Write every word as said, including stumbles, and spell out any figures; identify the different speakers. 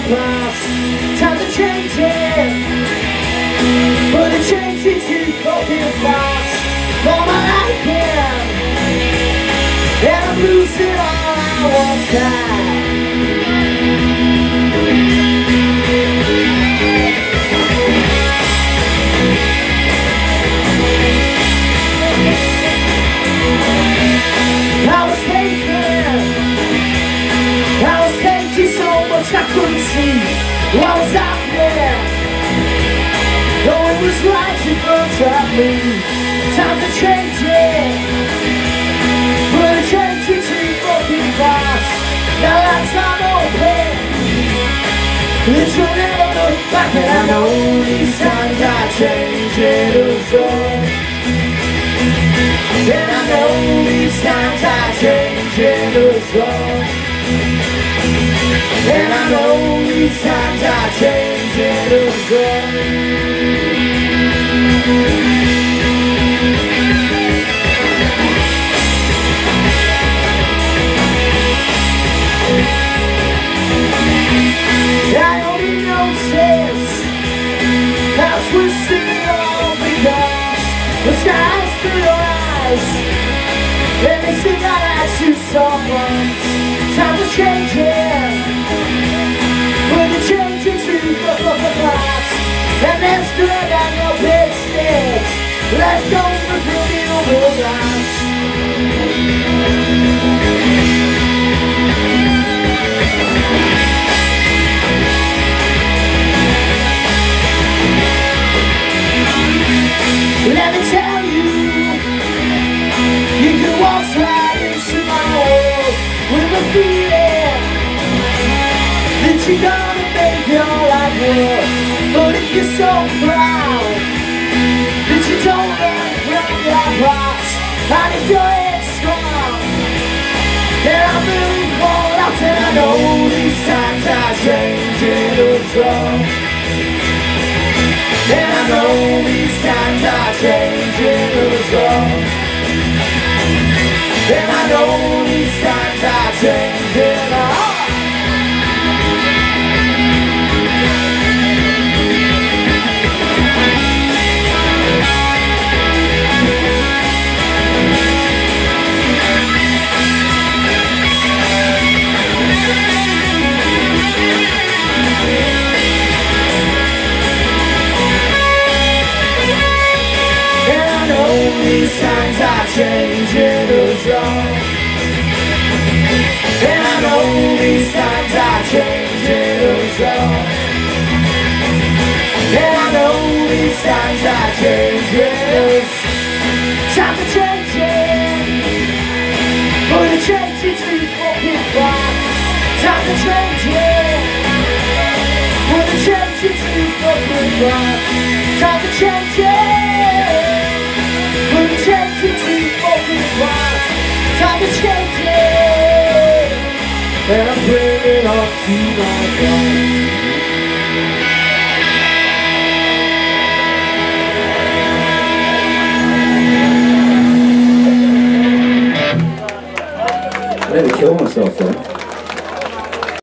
Speaker 1: past. Time to change it, but it changed it too fucking fast. For my life here, and I'm losing all I once had. I couldn't see what was out there, though it was right in front of me. Time to change it, but it changed it too fucking fast. Now that I'm open, this will never look back. And I know these times I change it as well. And I know these times I change it as well. And I know these times I change it as well. I only notice as we're singing all because the sky's through your eyes, and they sing out as two songs. Time to change it, when you change it to the fucking past. And there's good and no big sticks left over from the old glass. Let me tell you, you can walk right into my world with a feeling that you're gonna make your life work. But if you're so proud that you don't learn from your past, and if your head's strong, then I'll move all out. And I know these times I change it as well. And I know these times I change it as well. And I know these times I change it all. These times I change it as well. And I know these times I change it as well. And I know these times I change it. Time to change it, but it changes it too fucking fast. Time to change it, but it changes it too fucking fast. Time to change it, but it changes it too fucking fast. Time to change it, and I'm bringing up to my God.
Speaker 2: I nearly killed myself then.